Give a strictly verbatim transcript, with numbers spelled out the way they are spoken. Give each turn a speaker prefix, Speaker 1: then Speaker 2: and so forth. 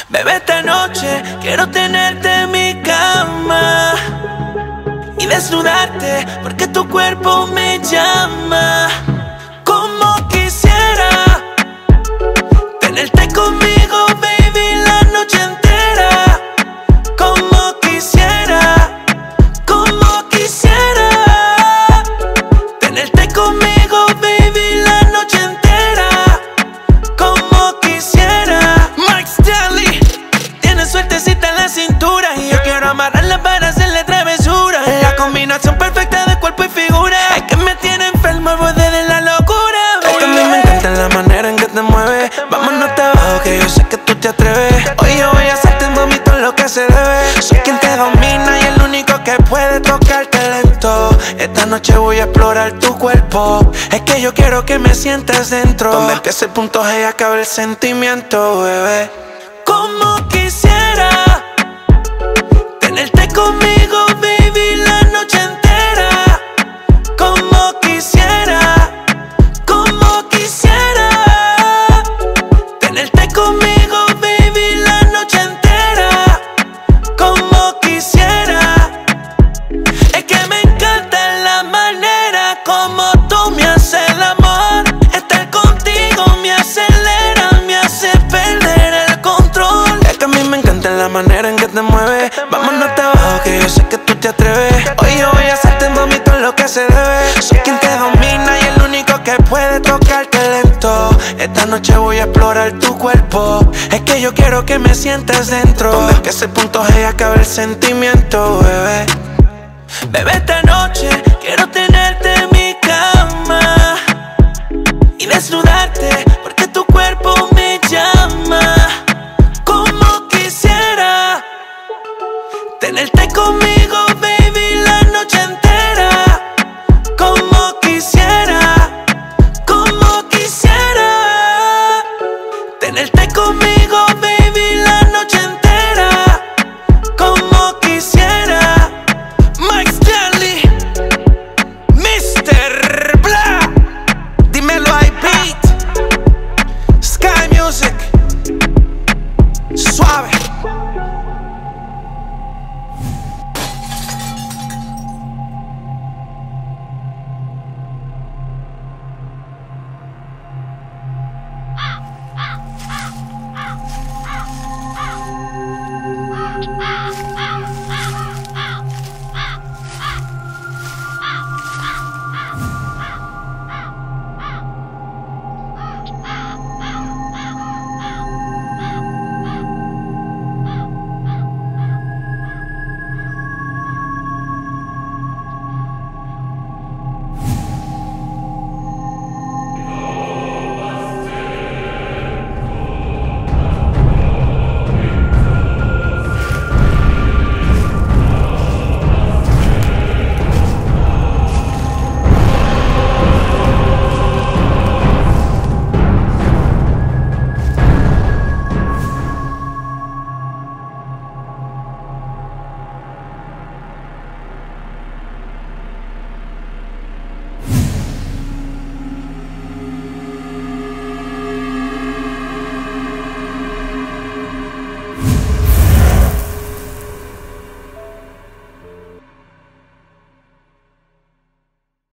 Speaker 1: Bebé, esta noche quiero tenerte en mi cama y desnudarte porque tu cuerpo me llama. Como quisiera tenerte conmigo, baby, la noche entera. Como quisiera, como quisiera tenerte conmigo, baby, la noche entera. Como quisiera. Mike Stanley tiene suertecita en la cintura y yo quiero amarrarla para hacerle travesura. La combinación perfecta de cuerpo y figura es que me tiene enfermo al borde de la locura, baby. Es que a mí me encanta la manera en que te mueves. Vámonos de abajo que yo sé que tú te atreves. Hoy yo voy a hacerte, mami, todo lo que se debe. Soy quien te domina y el único que puede tocarte lento. Esta noche voy a explorar tu cuerpo. Es que yo quiero que me sientas dentro, donde empieza el punto G y acaba el sentimiento, bebé. Como quisiera tenerte conmigo, baby, la noche entera. Como quisiera, como quisiera tenerte conmigo, baby, la noche entera. Como quisiera. Es que me encanta la manera como tú me haces el amor. Estar contigo me acelera, me hace perder el control. Es que a mí me encanta la manera en que te mueves. Vámonos de abajo que yo sé que tú te atreves. Hoy yo voy a hacerte, mami, todo lo que se debe. Soy quien te domina y el único que puede tocarte lento. Esta noche voy a explorar tu cuerpo. Es que yo quiero que me sientas dentro, donde empieza el punto G y acaba el sentimiento, bebé. Bebé, esta noche quiero tenerte en mi cama y desnudarte porque tu cuerpo